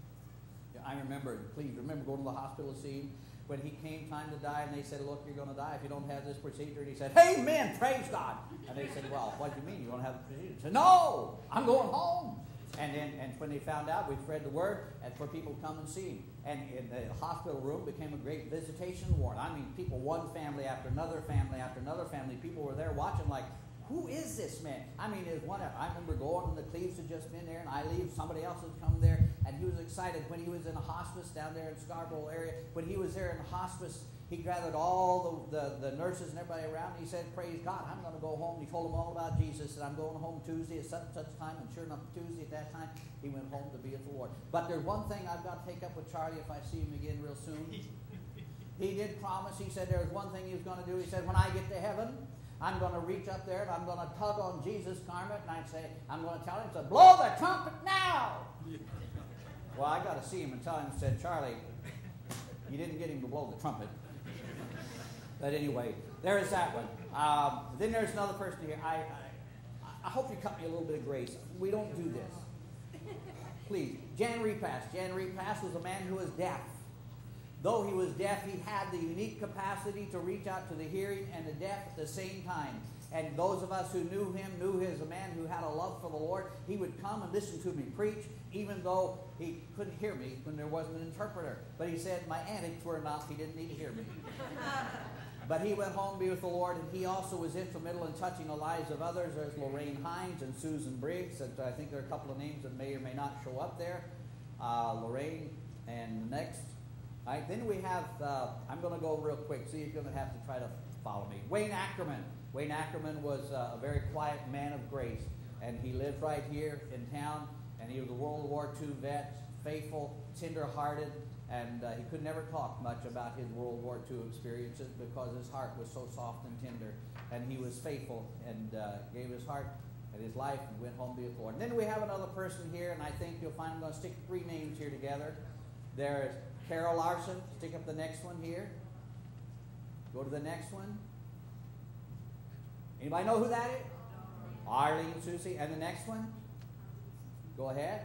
Speaker 1: I remember, please remember going to the hospital to see him. When he came time to die, and they said, look, you're going to die if you don't have this procedure. And he said, amen, praise God. And they said, well, what do you mean you don't have the procedure? He said, no, I'm going home. And when they found out, we spread the word and for people to come and see him. And in the hospital room became a great visitation ward. I mean, people, one family after another family after another family, people were there watching like, who is this man? I mean, it was one. I remember going, and the Cleves had just been there, and I leave. Somebody else had come there, and he was excited when he was in a hospice down there in Scarborough area. When he was there in the hospice, he gathered all the nurses and everybody around. And he said, "Praise God, I'm going to go home." And he told them all about Jesus, and I'm going home Tuesday at such and such time. And sure enough, Tuesday at that time, he went home to be with the Lord. But there's one thing I've got to take up with Charlie if I see him again real soon. He did promise. He said there was one thing he was going to do. He said, when I get to heaven, I'm going to reach up there and I'm going to tug on Jesus' garment, and I'd say, I'm going to tell him to blow the trumpet now. Well, I got to see him and tell him, said, Charlie, you didn't get him to blow the trumpet. But anyway, there is that one. Then there's another person here. I hope you cut me a little bit of grace. We don't do this. Please. Jan Repass. Jan Repass was a man who was deaf. Though he was deaf, he had the unique capacity to reach out to the hearing and the deaf at the same time. And those of us who knew him knew he was a man who had a love for the Lord. He would come and listen to me preach, even though he couldn't hear me when there wasn't an interpreter. But he said my antics were enough. He didn't need to hear me. But he went home to be with the Lord, and he also was instrumental in touching the lives of others. There's Lorraine Hines and Susan Briggs. And I think there are a couple of names that may or may not show up there. Lorraine and next. All right, then we have, I'm going to go real quick, so you're going to have to try to follow me. Wayne Ackerman. Wayne Ackerman was a very quiet man of grace, and he lived right here in town, and he was a World War II vet, faithful, tender-hearted, and he could never talk much about his World War II experiences because his heart was so soft and tender, and he was faithful and gave his heart and his life and went home to be with the Lord. And then we have another person here, and I think you'll find I'm going to stick 3 names here together. There's Carol Larson. Stick up the next one here. Go to the next one. Anybody know who that is? Arlene Susie. And the next one? Go ahead.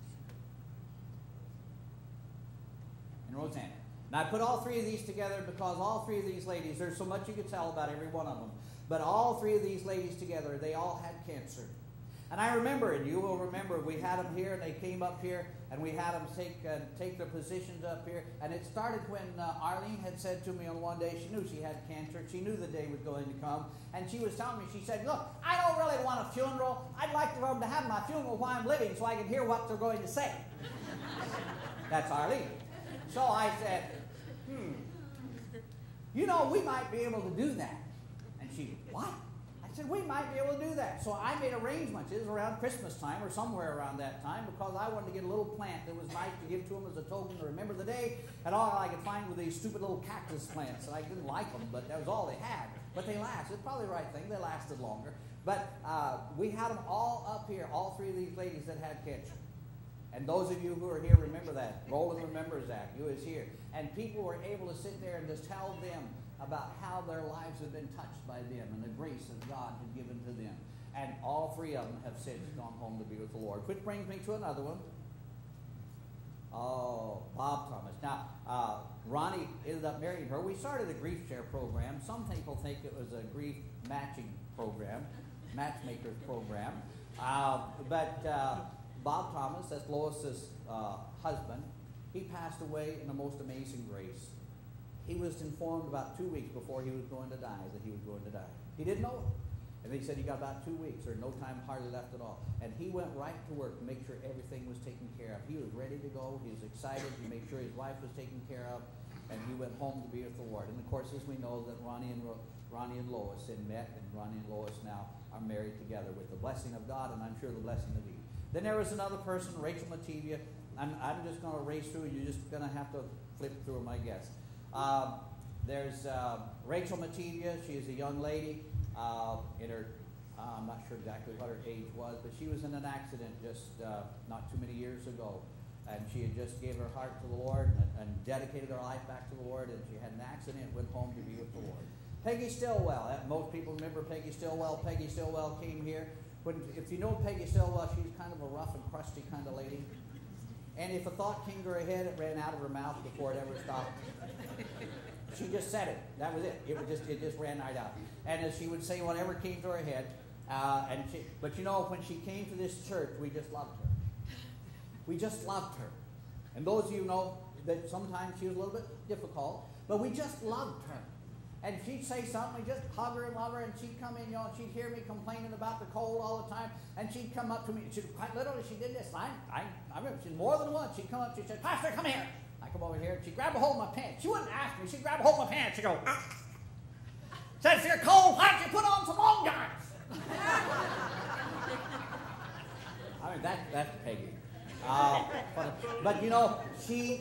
Speaker 1: And Roseanne. Now I put all 3 of these together because all 3 of these ladies, there's so much you could tell about every one of them, but all 3 of these ladies together, they all had cancer. And I remember, and you will remember, we had them here, and they came up here, and we had them take their positions up here. And it started when Arlene had said to me on one day, she knew she had cancer. She knew the day was going to come. And she was telling me, she said, look, I don't really want a funeral. I'd like for them to have my funeral while I'm living so I can hear what they're going to say. That's Arlene. So I said, you know, we might be able to do that. And she, what? I said, we might be able to do that. So I made arrangements. It was around Christmas time or somewhere around that time because I wanted to get a little plant that was nice to give to them as a token to remember the day. And all I could find were these stupid little cactus plants. And I didn't like them, but that was all they had. But they lasted. It's probably the right thing. They lasted longer. But we had them all up here, all 3 of these ladies that had cancer. And those of you who are here remember that. Roland remembers that. You was here. And people were able to sit there and just tell them about how their lives have been touched by them and the grace that God had given to them. And all 3 of them have since gone home to be with the Lord. Which brings me to another one. Oh, Bob Thomas. Now, Ronnie ended up marrying her. We started a grief share program. Some people think it was a grief matching program, matchmakers program. But Bob Thomas, that's Lois's husband, he passed away in the most amazing grace. He was informed about 2 weeks before he was going to die that he was going to die. He didn't know it. And they said he got about 2 weeks or no time hardly left at all. And he went right to work to make sure everything was taken care of. He was ready to go. He was excited. He made sure his wife was taken care of. And he went home to be with the Lord. And of course, as we know, that Ronnie and Lois had met, and Ronnie and Lois now are married together with the blessing of God, and I'm sure the blessing of Eve. Then there was another person, Rachel Matevia. I'm just going to race through. You're just going to have to flip through them, I guess. There's Rachel Matevia. She is a young lady in her, I'm not sure exactly what her age was, but she was in an accident just not too many years ago. And she had just gave her heart to the Lord and dedicated her life back to the Lord, and she had an accident and went home to be with the Lord. Peggy Stillwell. Most people remember Peggy Stillwell. Peggy Stillwell came here. If you know Peggy Stillwell, she's kind of a rough and crusty kind of lady. And if a thought came to her head, it ran out of her mouth before it ever stopped. She just said it. That was it. It just ran right out. And as she would say whatever came to her head. But you know, when she came to this church, we just loved her. We just loved her. And those of you know that sometimes she was a little bit difficult, but we just loved her. And she'd say something, we just hug her and love her, and she'd come in, you know, and she'd hear me complaining about the cold all the time, and she'd come up to me, and she'd quite literally, she did this. I remember, she'd more than once, she'd come up, she'd say, Pastor, come here. I come over here, and she'd grab a hold of my pants. She wouldn't ask me, she'd grab a hold of my pants. She'd go, said, if you're cold, why don't you put on some long johns? I mean, that's Peggy. But you know, she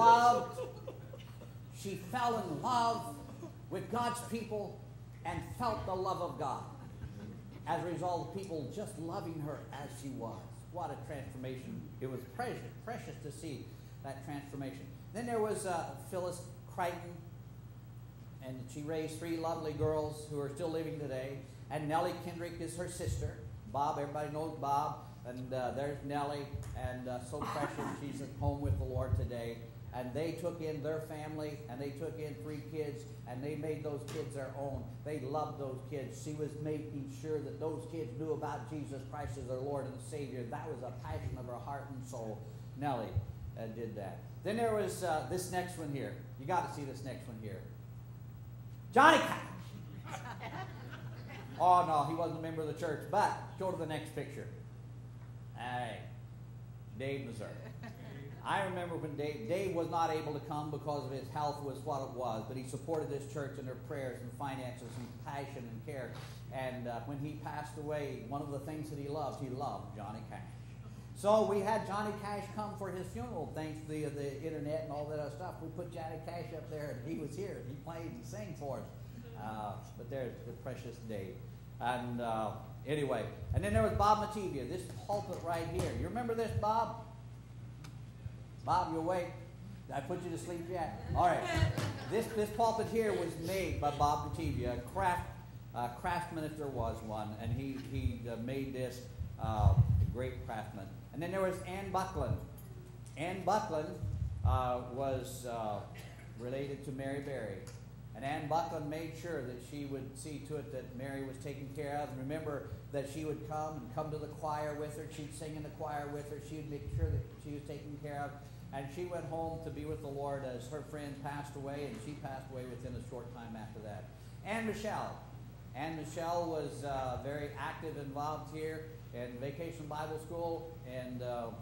Speaker 1: fell in love with God's people and felt the love of God. As a result of people just loving her as she was. What a transformation. It was precious to see that transformation. Then there was Phyllis Crichton. and she raised 3 lovely girls who are still living today. And Nellie Kendrick is her sister. Bob, everybody knows Bob. And there's Nellie, and so precious. She's at home with the Lord today. And they took in their family, and they took in 3 kids, and they made those kids their own. They loved those kids. She was making sure that those kids knew about Jesus Christ as their Lord and Savior. That was a passion of her heart and soul. Nellie did that. Then there was this next one here. You got to see this next one here. Johnny Cash. Oh, no, he wasn't a member of the church. But go to the next picture. Hey, Dave, Missouri. I remember when Dave was not able to come because of his health was what it was, but he supported this church in their prayers and finances and passion and care. And when he passed away, one of the things that he loved Johnny Cash. So we had Johnny Cash come for his funeral, thanks to the internet and all that other stuff. We put Johnny Cash up there, and he was here. He played and sang for us. But there's the precious Dave. And anyway, and then there was Bob Matevia, this pulpit right here. You remember this, Bob? Bob, you awake? Did I put you to sleep yet? All right. This pulpit here was made by Bob Matevia, a craftsman if there was one, and he made this a great craftsman. And then there was Ann Buckland. Ann Buckland was related to Mary Berry. And Ann Buckland made sure that she would see to it that Mary was taken care of. And remember that she would come to the choir with her. She'd sing in the choir with her. She would make sure that she was taken care of. And she went home to be with the Lord as her friend passed away, and she passed away within a short time after that. Ann Michelle. Ann Michelle was very active, involved here in Vacation Bible School, and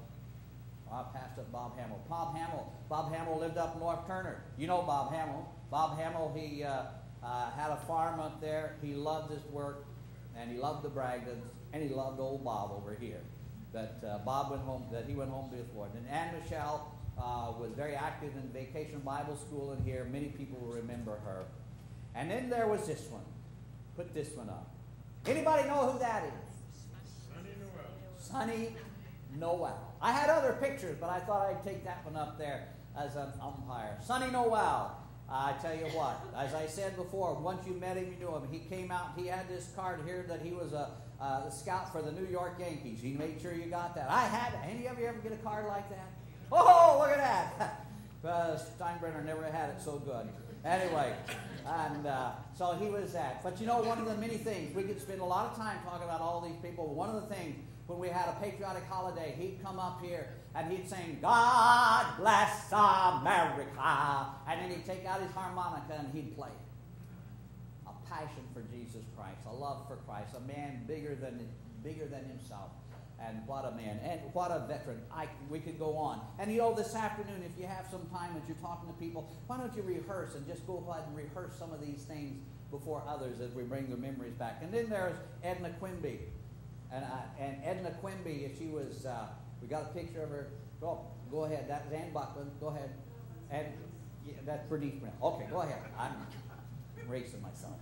Speaker 1: I passed up Bob Hamill. Bob Hamill lived up in North Turner. You know Bob Hamill. Bob Hamill, he had a farm up there. He loved his work, and he loved the Bragdons, and he loved old Bob over here. But Bob went home. That he went home to his Lord. And Ann Michelle was very active in Vacation Bible School in here. Many people will remember her. And then there was this one. Put this one up. Anybody know who that is?
Speaker 2: Sonny Noel.
Speaker 1: Sonny Noel. I had other pictures, but I thought I'd take that one up there as an umpire. Sonny Noel. I tell you what, as I said before, once you met him, you knew him. He came out, he had this card here that he was a scout for the New York Yankees. He made sure you got that. I had that. Any of you ever get a card like that? Oh, look at that. Steinbrenner never had it so good. Anyway, and so he was that. But you know, one of the many things, we could spend a lot of time talking about all these people. One of the things, when we had a patriotic holiday, he'd come up here and he'd sing, God bless America. And then he'd take out his harmonica and he'd play. A passion for Jesus Christ, a love for Christ, a man bigger than himself. And what a man, and what a veteran. We could go on. And you know, this afternoon, if you have some time as you're talking to people, why don't you rehearse and just go ahead and rehearse some of these things before others as we bring the memories back. And then there's Edna Quimby. And Edna Quimby, she was, we got a picture of her. Go ahead. That was Ann Buckland. Go ahead. And yeah, that's Bernice Brown. Okay, go ahead. I'm racing myself.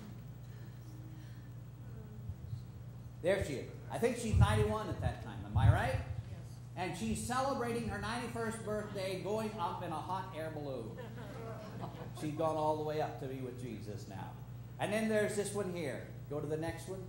Speaker 1: There she is. I think she's 91 at that time. Am I right? Yes. And she's celebrating her 91st birthday going up in a hot air balloon. She's gone all the way up to be with Jesus now. And then there's this one here. Go to the next one.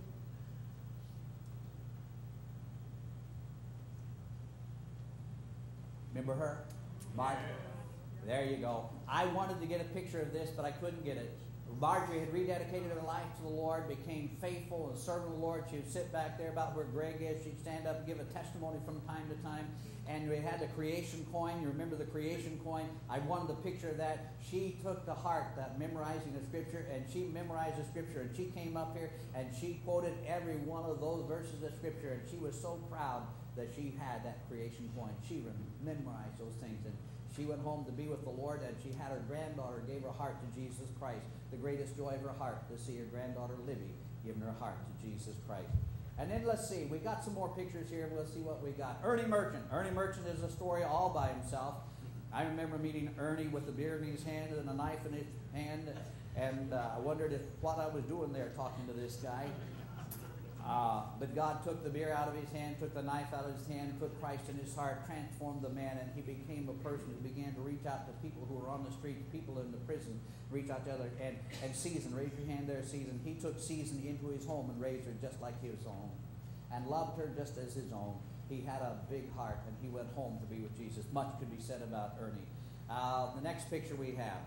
Speaker 1: Remember her? Marjorie. There you go. I wanted to get a picture of this, but I couldn't get it. Marjorie had rededicated her life to the Lord, became faithful and serving the Lord. She would sit back there about where Greg is. She'd stand up and give a testimony from time to time. And we had the creation coin. You remember the creation coin? I wanted a picture of that. She took to heart that memorizing the Scripture, and she memorized the Scripture. And she came up here, and she quoted every one of those verses of Scripture. And she was so proud that she had that creation coin. She memorized those things. And she went home to be with the Lord, and she had her granddaughter gave her heart to Jesus Christ. The greatest joy of her heart to see her granddaughter Libby giving her heart to Jesus Christ. And then let's see, we got some more pictures here. Let's see what we got. Ernie Merchant. Ernie Merchant is a story all by himself. I remember meeting Ernie with a beer in his hand and a knife in his hand, and I wondered what I was doing there talking to this guy. But God took the beer out of his hand, took the knife out of his hand, put Christ in his heart, transformed the man, and he became a person who began to reach out to people who were on the street, people in the prison, reach out to others. And Susan, raise your hand there, Susan. He took Susan into his home and raised her just like his own, and loved her just as his own. He had a big heart, and he went home to be with Jesus. Much could be said about Ernie. The next picture we have,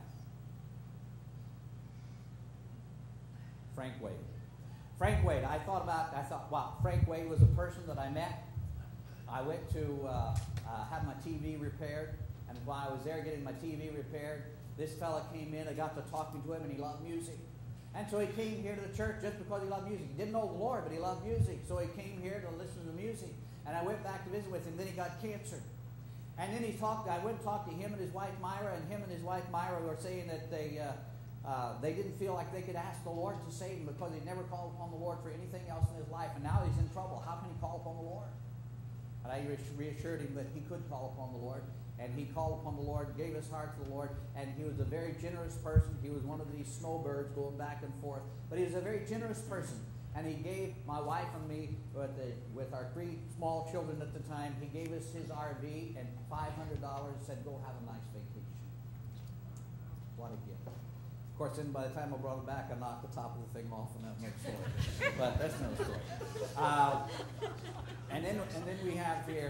Speaker 1: Frank Wade. Frank Wade, I thought, wow, Frank Wade was a person that I met. I went to have my TV repaired, and while I was there getting my TV repaired, this fella came in. I got to talking to him, and he loved music. And so he came here to the church just because he loved music. He didn't know the Lord, but he loved music. So he came here to listen to music. And I went back to visit with him. Then he got cancer. And then I went and talked to him and his wife Myra, and him and his wife Myra were saying that they didn't feel like they could ask the Lord to save him because he'd never called upon the Lord for anything else in his life. And now he's in trouble. How can he call upon the Lord? And I reassured him that he could call upon the Lord. And he called upon the Lord, gave his heart to the Lord, and he was a very generous person. He was one of these snowbirds going back and forth. But he was a very generous person. And he gave my wife and me, with our 3 small children at the time, he gave us his RV and $500, said, go have a nice vacation. What a gift. Of course, then by the time I brought it back, I knocked the top of the thing off, and that makes story. But that's another story. And then we have here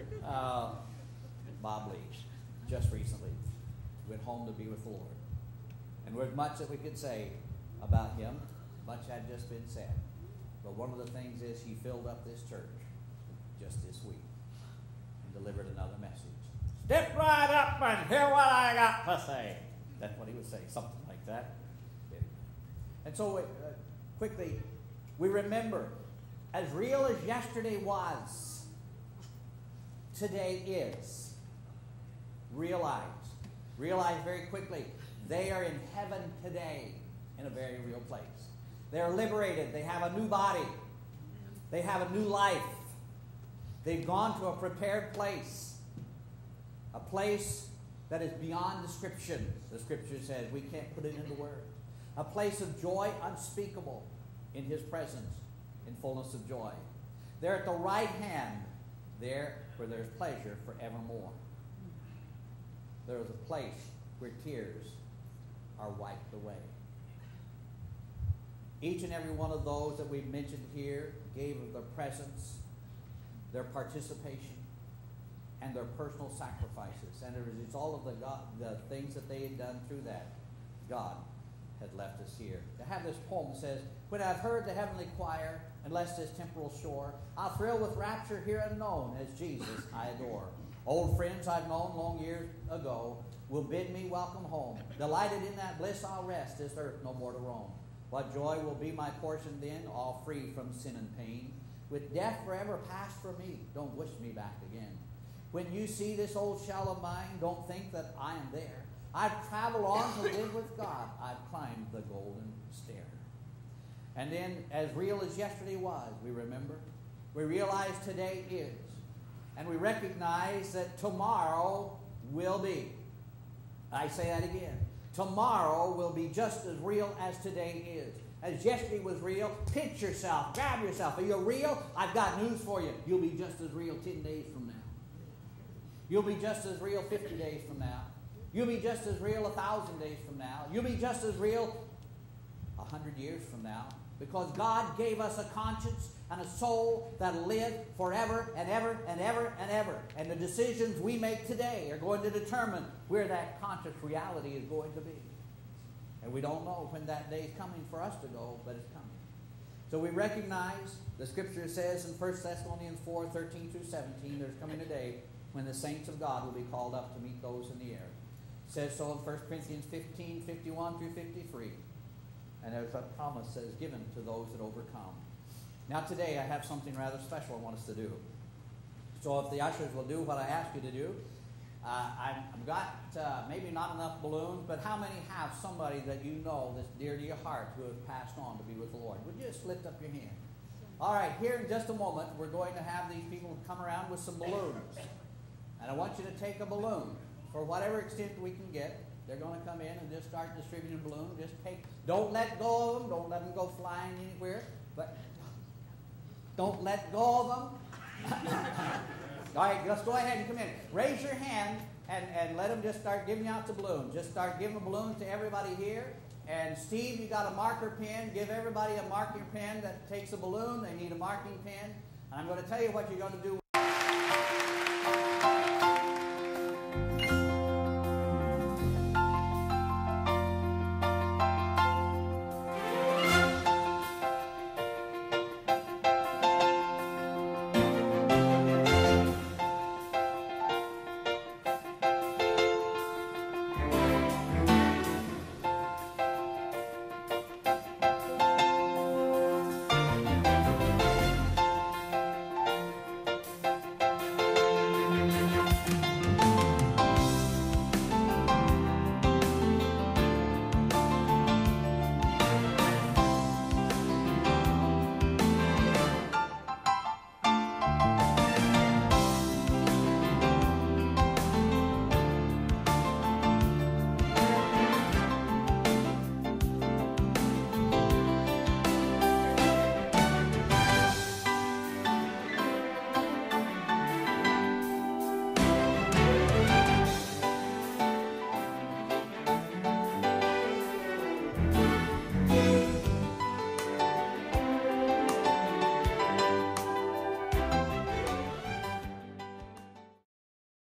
Speaker 1: Bob Leach, just recently went home to be with the Lord. And there's much that we could say about him. Much had just been said. But one of the things is he filled up this church just this week and delivered another message. Step right up and hear what I got to say. That's what he would say, something like that. And so quickly, we remember, as real as yesterday was, today is. Realize very quickly, they are in heaven today in a very real place. They're liberated. They have a new body. They have a new life. They've gone to a prepared place. A place that is beyond description. The Scripture says we can't put it into words. A place of joy unspeakable in His presence, in fullness of joy. They're at the right hand, there where there's pleasure forevermore. There is a place where tears are wiped away. Each and every one of those that we've mentioned here gave of their presence, their participation, and their personal sacrifices. And as a result of the things that they had done through that, God had left us here. To have this poem says, when I've heard the heavenly choir and left this temporal shore, I'll thrill with rapture here unknown as Jesus I adore. Old friends I've known long years ago will bid me welcome home. Delighted in that bliss I'll rest, this earth no more to roam. What joy will be my portion then, all free from sin and pain. With death forever past for me, don't wish me back again. When you see this old shell of mine, don't think that I am there. I've traveled on to live with God. I've climbed the golden stair. And then, as real as yesterday was, we remember. We realize today is. And we recognize that tomorrow will be. I say that again. Tomorrow will be just as real as today is. As yesterday was real, pinch yourself, grab yourself. Are you real? I've got news for you. You'll be just as real 10 days from now. You'll be just as real 50 days from now. You'll be just as real 1,000 days from now. You'll be just as real 100 years from now. Because God gave us a conscience and a soul that'll live forever and ever and ever and ever. And the decisions we make today are going to determine where that conscious reality is going to be. And we don't know when that day is coming for us to go, but it's coming. So we recognize, the Scripture says in 1 Thessalonians 4, 13 through 17, there's coming a day when the saints of God will be called up to meet those in the air. It says so in 1 Corinthians 15, 51 through 53. And there's a promise that is given to those that overcome. Now today I have something rather special I want us to do. So if the ushers will do what I ask you to do, I've got maybe not enough balloons, but how many have somebody that you know that's dear to your heart who has passed on to be with the Lord? Would you just lift up your hand? All right, here in just a moment, we're going to have these people come around with some balloons. And I want you to take a balloon for whatever extent we can get. They're going to come in and just start distributing balloons. Just take, don't let go of them. Don't let them go flying anywhere. But Don't let go of them. All right, let's go ahead and come in. Raise your hand and let them just start giving out the balloons. Just start giving balloons to everybody here. And Steve, you got a marker pen. Give everybody a marking pen that takes a balloon. They need a marking pen. And I'm going to tell you what you're going to do.